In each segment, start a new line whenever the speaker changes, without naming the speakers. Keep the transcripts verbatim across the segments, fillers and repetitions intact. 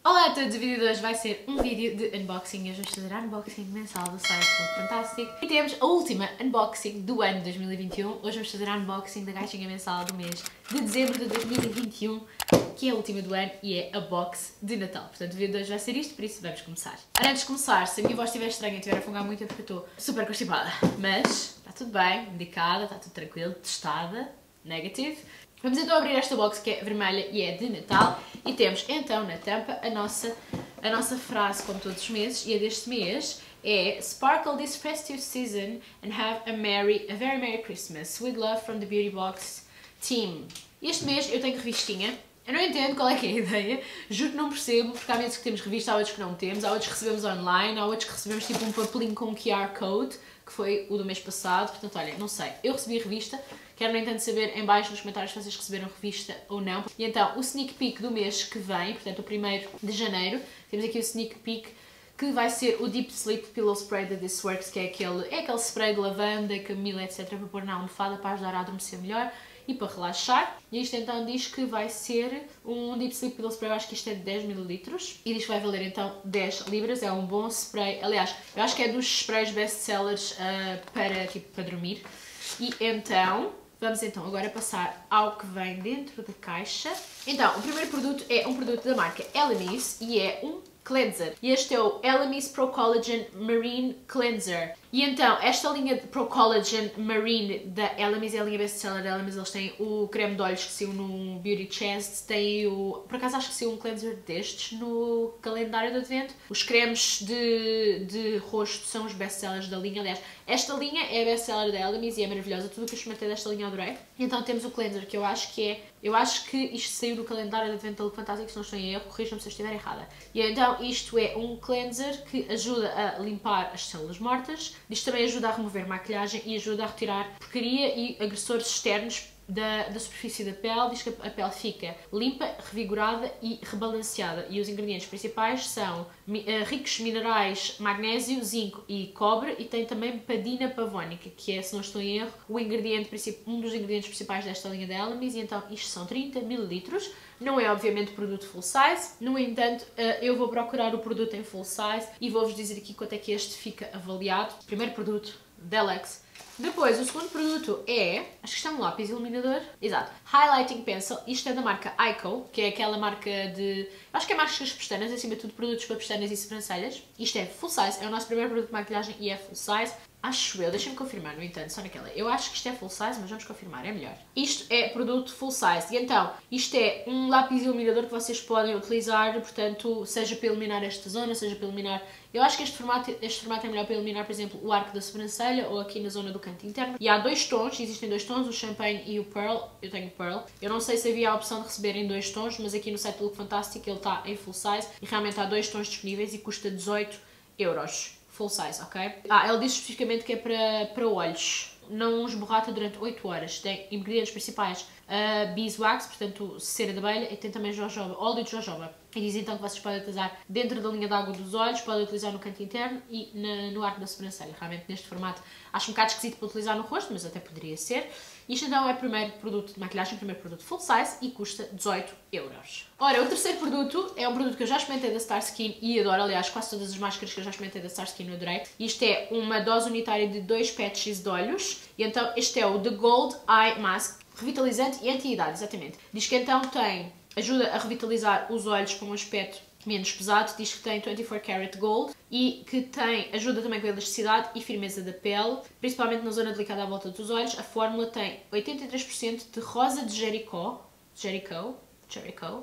Olá a todos, o vídeo de hoje vai ser um vídeo de unboxing. Hoje vamos fazer a unboxing mensal do site Fantastic. E temos a última unboxing do ano de dois mil e vinte e um. Hoje vamos fazer a unboxing da caixinha mensal do mês de dezembro de dois mil e vinte e um, que é a última do ano e é a box de Natal. Portanto, o vídeo de hoje vai ser isto, por isso vamos começar. Ora, antes de começar, se a minha voz estiver estranha e estiver a fungar muito é porque eu estou super constipada. Mas está tudo bem, medicada, está tudo tranquilo, testada, negative. Vamos então abrir esta box que é vermelha e é de Natal e temos então na tampa a nossa, a nossa frase como todos os meses, e a deste mês é Sparkle this festive season and have a merry, a very merry Christmas with love from the Beauty Box team. Este mês eu tenho revistinha. Eu não entendo qual é que é a ideia, juro que não percebo, porque há meses que temos revista, há outros que não temos, há outros que recebemos online, há outros que recebemos tipo um papelinho com um Q R Code, que foi o do mês passado, portanto, olha, não sei. Eu recebi a revista, quero no entanto saber em baixo nos comentários se vocês receberam revista ou não. E então, o sneak peek do mês que vem, portanto, o primeiro de janeiro, temos aqui o sneak peek, que vai ser o Deep Sleep Pillow Spray da This Works, que é aquele, é aquele spray de lavanda, camomila, etcétera, para pôr na almofada para ajudar a adormecer melhor e para relaxar. E isto então diz que vai ser um Deep Sleep Pillow Spray, eu acho que isto é de dez mililitros, e diz que vai valer então dez libras, é um bom spray, aliás, eu acho que é dos sprays best-sellers uh, para, tipo, para dormir. E então, vamos então agora passar ao que vem dentro da caixa. Então, o primeiro produto é um produto da marca Elemis e é um cleanser. E este é o Elemis Pro Collagen Marine Cleanser. E então, esta linha de Pro Collagen Marine da Elemis é a linha best-seller da Elemis. Eles têm o creme de olhos que saiu no Beauty Chest, tem o... por acaso acho que saiu um cleanser destes no calendário de advento. Os cremes de, de rosto são os best-sellers da linha. Aliás, esta linha é a best-seller da Elemis e é maravilhosa. Tudo o que eu experimentei desta linha eu adorei. E então temos o cleanser, que eu acho que é... Eu acho que isto saiu do calendário de advento da Look Fantastic, se não estou em erro, corrijam-me se eu estiver errada. E então isto é um cleanser que ajuda a limpar as células mortas. Isto também ajuda a remover maquilhagem e ajuda a retirar porcaria e agressores externos da, da superfície da pele. Diz que a pele fica limpa, revigorada e rebalanceada. E os ingredientes principais são uh, ricos minerais magnésio, zinco e cobre, e tem também padina pavónica, que é, se não estou em erro, o ingrediente, um dos ingredientes principais desta linha da Elemis. E então isto são trinta mililitros. Não é obviamente produto full size, no entanto eu vou procurar o produto em full size e vou-vos dizer aqui quanto é que este fica avaliado. Primeiro produto, Delex. Depois, o segundo produto é, acho que isto é um lápis iluminador, exato, Highlighting Pencil. Isto é da marca Ico, que é aquela marca de, acho que é marcas das pestanas, acima de tudo produtos para pestanas e sobrancelhas. Isto é full size, é o nosso primeiro produto de maquilhagem e é full size. Acho eu, deixem-me confirmar, no entanto, só naquela. Eu acho que isto é full size, mas vamos confirmar, é melhor. Isto é produto full size. E então, isto é um lápis iluminador que vocês podem utilizar, portanto, seja para iluminar esta zona, seja para iluminar... Eu acho que este formato, este formato é melhor para iluminar, por exemplo, o arco da sobrancelha ou aqui na zona do canto interno. E há dois tons, existem dois tons, o Champagne e o Pearl. Eu tenho Pearl. Eu não sei se havia a opção de receber em dois tons, mas aqui no site do Look Fantastic ele está em full size e realmente há dois tons disponíveis e custa dezoito euros. Full size, ok? Ah, ele diz especificamente que é para, para olhos. Não esborrata durante oito horas. Tem ingredientes principais uh, beeswax, portanto cera de abelha, e tem também jojoba, óleo de jojoba. E diz então que vocês podem utilizar dentro da linha d'água dos olhos, podem utilizar no canto interno e na, no arco da sobrancelha. Realmente neste formato acho um bocado esquisito para utilizar no rosto, mas até poderia ser. Isto então é o primeiro produto de maquilhagem, o primeiro produto full size e custa dezoito euros. Ora, o terceiro produto é um produto que eu já experimentei da Starskin e adoro. Aliás, quase todas as máscaras que eu já experimentei da Starskin eu adorei. Isto é uma dose unitária de dois patches de olhos. E então este é o The Gold Eye Mask, revitalizante e anti-idade, exatamente. Diz que então tem, ajuda a revitalizar os olhos com um aspecto menos pesado. Diz que tem vinte e quatro karat gold e que tem, ajuda também com a elasticidade e firmeza da pele, principalmente na zona delicada à volta dos olhos. A fórmula tem oitenta e três por cento de rosa de Jericho, Jericho, Jericho,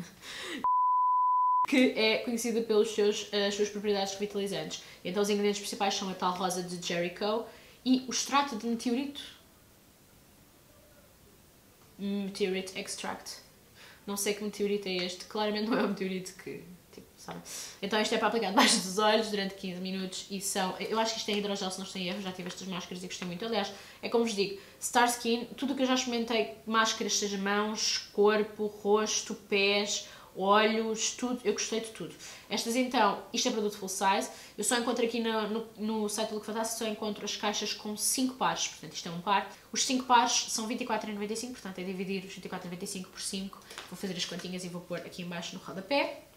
que é conhecida pelas seus, as suas propriedades revitalizantes. Então os ingredientes principais são a tal rosa de Jericho e o extrato de meteorito. Meteorite extract. Não sei que meteorito é este, claramente não é um meteorito que, tipo, sabe? Então isto é para aplicar debaixo dos olhos durante quinze minutos e são, eu acho que isto é hidrogel, se não estou em erro, já tive estas máscaras e gostei muito. Aliás, é como vos digo, Starskin, tudo o que eu já experimentei, máscaras, seja mãos, corpo, rosto, pés, olhos, tudo, eu gostei de tudo. Estas então, isto é produto full size, eu só encontro aqui no, no, no site do Look Fantastic, só encontro as caixas com cinco pares, portanto isto é um par. Os cinco pares são vinte e quatro e noventa e cinco, portanto é dividir os vinte e quatro e noventa e cinco por cinco, vou fazer as continhas e vou pôr aqui em baixo no rodapé.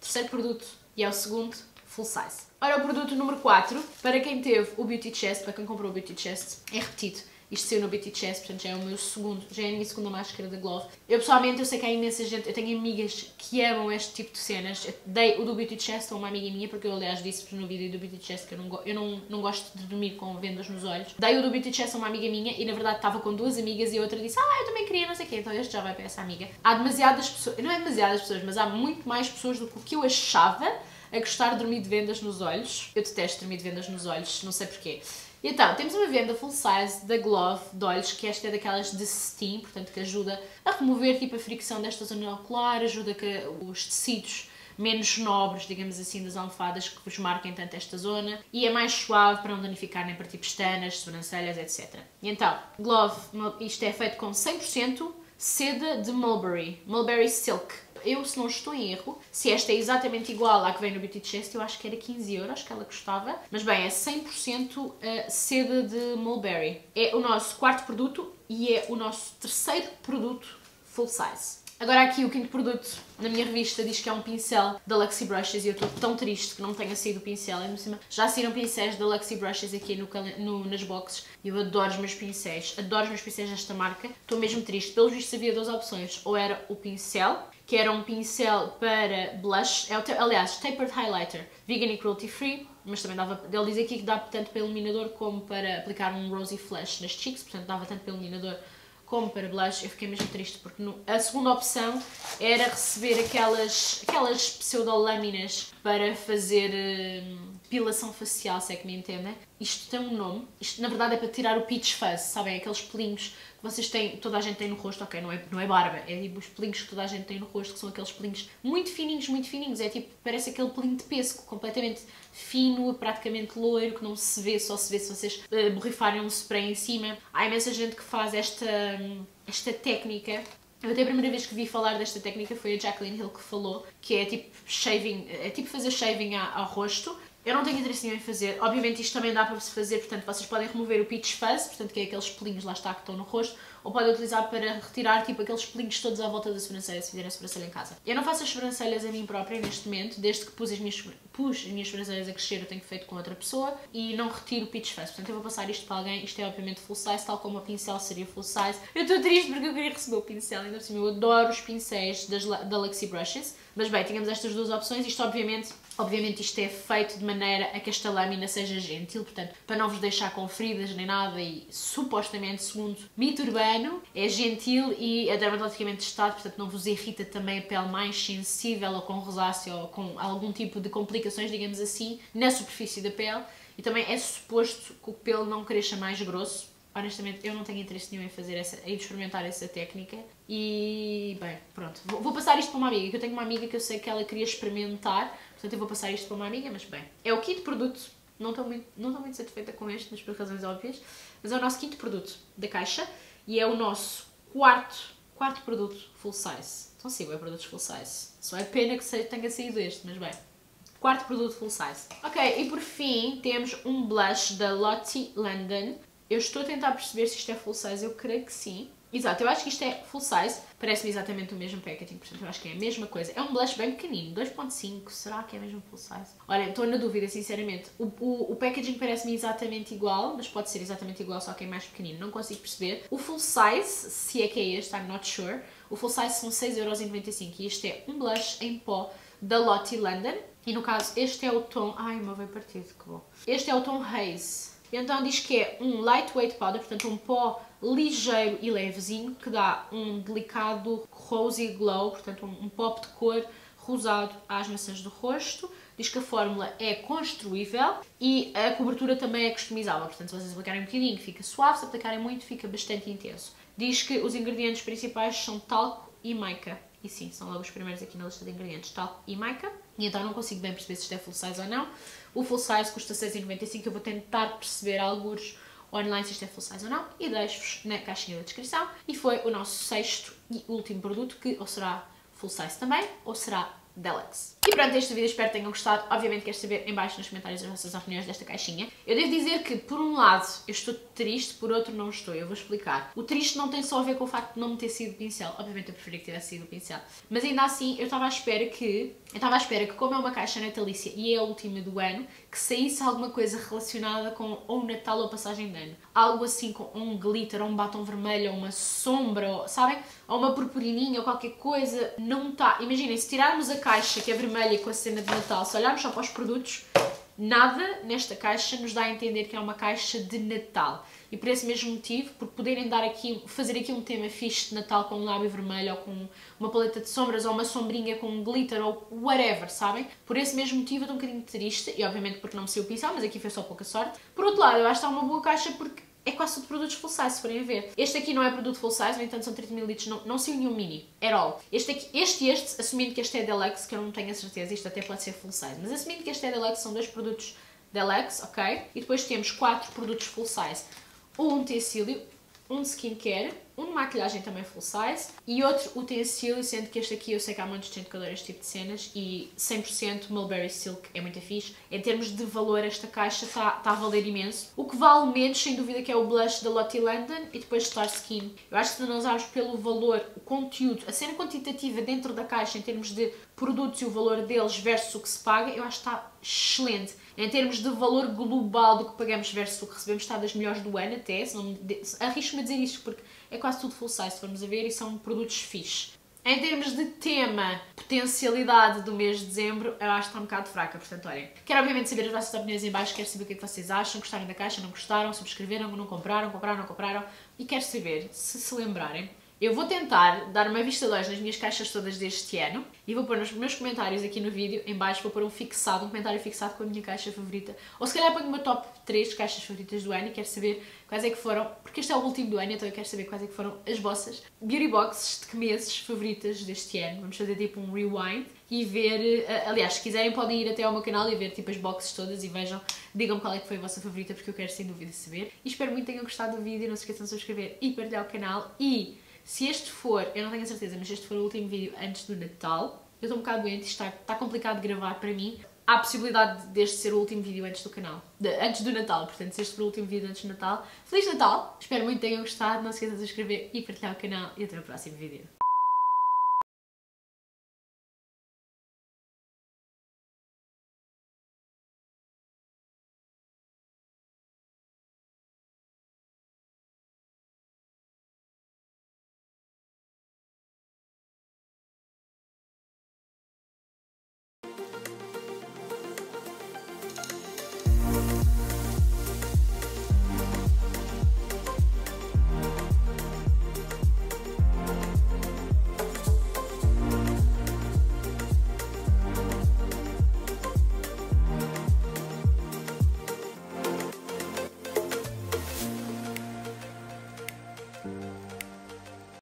terceiro produto e é o segundo full size. Ora, o produto número quatro, para quem teve o Beauty Chest, para quem comprou o Beauty Chest, é repetido. Isto saiu no Beauty Chest, portanto já é o meu segundo, já é a minha segunda máscara da Glove. Eu pessoalmente, eu sei que há imensa gente, eu tenho amigas que amam este tipo de cenas. Eu dei o do Beauty Chest a uma amiga minha, porque eu aliás disse no vídeo do Beauty Chest que eu não, eu não, não gosto de dormir com vendas nos olhos. Dei o do Beauty Chest a uma amiga minha e na verdade estava com duas amigas e a outra disse, ah, eu também queria, não sei o quê, então este já vai para essa amiga. Há demasiadas pessoas, não é demasiadas pessoas, mas há muito mais pessoas do que o que eu achava a gostar de dormir de vendas nos olhos. Eu detesto dormir de vendas nos olhos, não sei porquê. E então, temos uma venda full size da Glove de olhos, que esta é daquelas de steam, portanto que ajuda a remover tipo a fricção desta zona ocular, ajuda que os tecidos menos nobres, digamos assim, das almofadas que vos marquem tanto esta zona, e é mais suave para não danificar nem partir pestanas, sobrancelhas, etcétera. E então, Glove, isto é feito com cem por cento seda de mulberry, mulberry silk. Eu, se não estou em erro, se esta é exatamente igual à que vem no Beauty Chest, eu acho que era quinze euros que ela custava. Mas bem, é cem por cento seda de mulberry. É o nosso quarto produto e é o nosso terceiro produto full size. Agora aqui o quinto produto na minha revista diz que é um pincel da Luxie Brushes e eu estou tão triste que não tenha saído o pincel. Já saíram pincéis da Luxie Brushes aqui no, no, nas boxes e eu adoro os meus pincéis, adoro os meus pincéis desta marca. Estou mesmo triste. Pelos vistos havia duas opções, ou era o pincel, que era um pincel para blush, é o, aliás, Tapered Highlighter, vegan e cruelty free, mas também dava, ele diz aqui que dá tanto para iluminador como para aplicar um rosy flash nas cheeks, portanto dava tanto para iluminador como para blush. Eu fiquei mesmo triste porque no, a segunda opção era receber aquelas, aquelas pseudolâminas para fazer hum, depilação facial, se é que me entendem. Isto tem um nome, isto na verdade é para tirar o peach fuzz, sabem? Aqueles pelinhos que vocês têm, toda a gente tem no rosto, ok, não é, não é barba, é tipo os pelinhos que toda a gente tem no rosto, que são aqueles pelinhos muito fininhos, muito fininhos, é tipo, parece aquele pelinho de pêssego, completamente fino, praticamente loiro, que não se vê, só se vê se vocês uh, borrifarem um spray em cima. Há imensa gente que faz esta, esta técnica. Eu até a primeira vez que vi falar desta técnica foi a Jaclyn Hill que falou, que é tipo shaving, é tipo fazer shaving ao rosto. Eu não tenho interesse nenhum em fazer, obviamente isto também dá para se fazer, portanto vocês podem remover o peach fuzz, portanto que é aqueles pelinhos lá está que estão no rosto, ou podem utilizar para retirar tipo aqueles pelinhos todos à volta da sobrancelha, se fizerem a sobrancelha em casa. Eu não faço as sobrancelhas a mim própria neste momento, desde que pus as minhas, pus as minhas sobrancelhas a crescer eu tenho feito com outra pessoa e não retiro o peach fuzz, portanto eu vou passar isto para alguém, isto é obviamente full size, tal como a pincel seria full size. Eu estou triste porque eu queria receber o pincel, ainda por cima eu adoro os pincéis das, da Luxie Brushes, mas bem, tínhamos estas duas opções, isto obviamente Obviamente isto é feito de maneira a que esta lâmina seja gentil, portanto, para não vos deixar com feridas nem nada e supostamente, segundo mito urbano, é gentil e é dermatologicamente testado, portanto não vos irrita também a pele mais sensível ou com rosácea ou com algum tipo de complicações, digamos assim, na superfície da pele. E também é suposto que o pelo não cresça mais grosso. Honestamente, eu não tenho interesse nenhum em fazer essa, em experimentar essa técnica e, bem, pronto. Vou, vou passar isto para uma amiga, que eu tenho uma amiga que eu sei que ela queria experimentar, portanto eu vou passar isto para uma amiga, mas bem. É o quinto produto, não estou muito, não estou muito satisfeita com este, mas por razões óbvias, mas é o nosso quinto produto da caixa e é o nosso quarto, quarto produto full size. Então sim, é produtos full size. Só é pena que tenha saído este, mas bem. Quarto produto full size. Ok, e por fim temos um blush da Lottie London. Eu estou a tentar perceber se isto é full size, eu creio que sim. Exato, eu acho que isto é full size, parece-me exatamente o mesmo packaging, portanto eu acho que é a mesma coisa. É um blush bem pequenino, dois ponto cinco, será que é mesmo full size? Olha, estou na dúvida, sinceramente. O, o, o packaging parece-me exatamente igual, mas pode ser exatamente igual, só que é mais pequenino, não consigo perceber. O full size, se é que é este, I'm not sure, o full size são seis euros e noventa e cinco e este é um blush em pó da Lottie London. E no caso, este é o tom... Ai, o meu veio partido, que bom. Este é o tom Haze. Então diz que é um lightweight powder, portanto um pó ligeiro e levezinho, que dá um delicado rosy glow, portanto um, um pop de cor rosado às maçãs do rosto. Diz que a fórmula é construível e a cobertura também é customizável, portanto se vocês aplicarem um bocadinho fica suave, se aplicarem muito fica bastante intenso. Diz que os ingredientes principais são talco e mica. E sim, são logo os primeiros aqui na lista de ingredientes, talco e mica. E então não consigo bem perceber se isto é full size ou não. O full size custa seis euros e noventa e cinco, eu vou tentar perceber alguns online se isto é full size ou não. E deixo-vos na caixinha da descrição. E foi o nosso sexto e último produto, que ou será full size também, ou será deluxe. E pronto, este vídeo espero que tenham gostado. Obviamente quero saber em baixo nos comentários as vossas opiniões desta caixinha. Eu devo dizer que, por um lado, eu estou triste, por outro não estou. Eu vou explicar. O triste não tem só a ver com o facto de não me ter sido o pincel. Obviamente eu preferia que tivesse sido o pincel. Mas ainda assim, eu estava à espera que... Eu estava à espera que, como é uma caixa natalícia e é a última do ano, que saísse alguma coisa relacionada com ou Natal ou passagem de ano. Algo assim com um glitter, ou um batom vermelho, ou uma sombra, ou, sabem? Ou uma purpurininha, ou qualquer coisa. Não está. Imaginem, se tirarmos a caixa que é vermelha com a cena de Natal, se olharmos só para os produtos, nada nesta caixa nos dá a entender que é uma caixa de Natal. E por esse mesmo motivo, por poderem dar aqui, fazer aqui um tema fixe de Natal com um lábio vermelho, ou com uma paleta de sombras, ou uma sombrinha com um glitter, ou whatever, sabem? Por esse mesmo motivo eu estou um bocadinho triste, e obviamente porque não me saiu o pincel, mas aqui foi só pouca sorte. Por outro lado, eu acho que está uma boa caixa porque é quase tudo produtos full size, se forem a ver. Este aqui não é produto full size, no entanto são trinta mililitros, não, não saiu nenhum mini, at all. Este aqui, este e este, assumindo que este é deluxe, que eu não tenho a certeza, isto até pode ser full size, mas assumindo que este é deluxe, são dois produtos deluxe, ok? E depois temos quatro produtos full size. Um utensílio, um de skincare, um de maquilhagem também full size e outro utensílio, sendo que este aqui eu sei que há muitos tentadores este tipo de cenas e cem por cento Mulberry Silk é muito fixe. Em termos de valor, esta caixa está tá a valer imenso. O que vale menos, sem dúvida, que é o blush da Lottie London e depois Star Skin. Eu acho que se analisarmos pelo valor, o conteúdo, a cena quantitativa dentro da caixa em termos de produtos e o valor deles versus o que se paga, eu acho que está excelente. Em termos de valor global do que pagamos versus o que recebemos, está das melhores do ano até, se não arrisco-me a dizer isto porque é quase tudo full size, se formos a ver, e são produtos fixe. Em termos de tema, potencialidade do mês de dezembro, eu acho que está um bocado fraca, portanto, olhem. Quero obviamente saber as vossas opiniões em baixo, quero saber o que é que vocês acham, gostaram da caixa, não gostaram, subscreveram, não compraram, compraram, não compraram, e quero saber, se se lembrarem, eu vou tentar dar uma vista de olhos nas minhas caixas todas deste ano e vou pôr nos meus comentários aqui no vídeo, em baixo, vou pôr um fixado, um comentário fixado com a minha caixa favorita. Ou se calhar ponho o meu top três caixas favoritas do ano e quero saber quais é que foram, porque este é o último do ano, então eu quero saber quais é que foram as vossas beauty boxes de que meses favoritas deste ano. Vamos fazer tipo um rewind e ver, aliás, se quiserem podem ir até ao meu canal e ver tipo as boxes todas e vejam, digam qual é que foi a vossa favorita porque eu quero sem dúvida saber. E espero muito que tenham gostado do vídeo, não se esqueçam de subscrever e partilhar o canal e... se este for, eu não tenho a certeza, mas este for o último vídeo antes do Natal, eu estou um bocado doente, isto está, está complicado de gravar para mim, há a possibilidade deste ser o último vídeo antes do canal, de, antes do Natal, portanto se este for o último vídeo antes do Natal, Feliz Natal, espero muito que tenham gostado, não se esqueçam de subscrever e partilhar o canal e até o próximo vídeo.